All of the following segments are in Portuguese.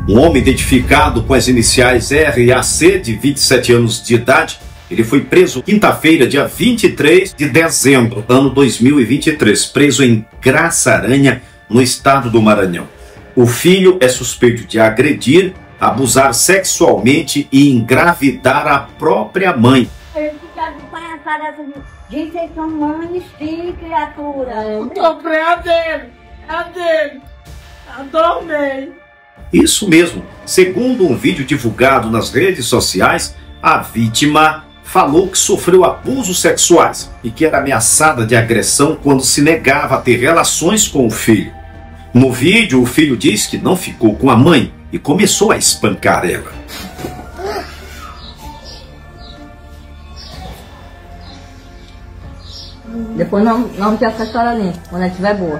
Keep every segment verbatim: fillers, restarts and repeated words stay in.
Um homem identificado com as iniciais R A C, de vinte e sete anos de idade, ele foi preso quinta-feira, dia vinte e três de dezembro, ano dois mil e vinte e três, preso em Graça-Aranha, no estado do Maranhão. O filho é suspeito de agredir, abusar sexualmente e engravidar a própria mãe. Gente, vocês são mães, filhos, criatura. Eu comprei a dele, a dele, adormei. Isso mesmo. Segundo um vídeo divulgado nas redes sociais, a vítima falou que sofreu abusos sexuais e que era ameaçada de agressão quando se negava a ter relações com o filho. No vídeo, o filho diz que não ficou com a mãe e começou a espancar ela. Depois não, não tem essa história limpa, quando ela estiver boa.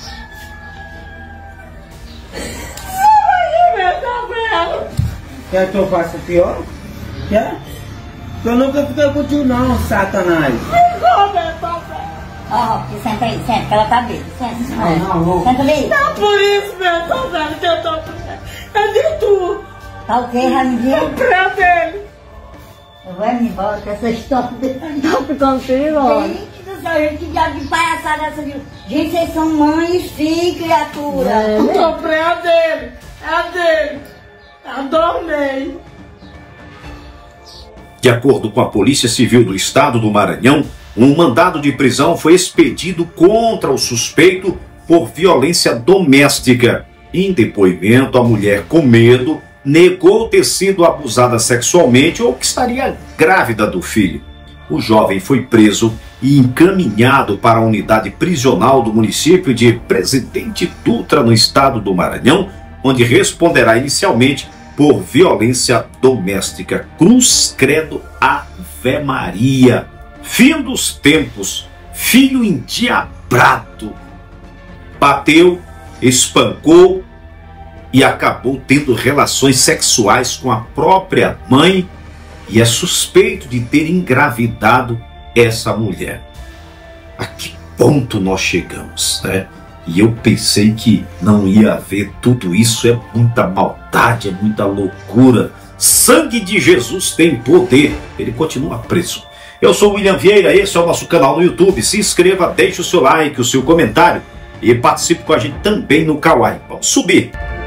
Quer que eu faça pior? Quer? Eu nunca fiquei contigo não, Satanás. Ó, oh, senta aí, senta, que ela tá bem. Senta, não, não, não. Senta ali. Não, por isso mesmo, tô vendo que eu tô... É de tu. Tá o quê, Ramiro? Comprei a dele. Eu vou me embora com essa história dele. Tá ficando perigoso. Gente do céu, gente, que diabo de palhaçada essa de... Gente, vocês são mães, filhos, criatura. É, eu comprei a dele, a dele. Adormei. De acordo com a Polícia Civil do Estado do Maranhão, um mandado de prisão foi expedido contra o suspeito por violência doméstica. Em depoimento, a mulher, com medo, negou ter sido abusada sexualmente ou que estaria grávida do filho. O jovem foi preso e encaminhado para a unidade prisional do município de Presidente Dutra, no estado do Maranhão, onde responderá inicialmente por violência doméstica. Cruz credo, Ave Maria. Fim dos tempos, filho endiabrado. Bateu, espancou e acabou tendo relações sexuais com a própria mãe e é suspeito de ter engravidado essa mulher. A que ponto nós chegamos, né? E eu pensei que não ia haver tudo isso. É muita maldade, é muita loucura. Sangue de Jesus tem poder. Ele continua preso. Eu sou o William Vieira, esse é o nosso canal no YouTube. Se inscreva, deixe o seu like, o seu comentário e participe com a gente também no Kawaii. Vamos subir!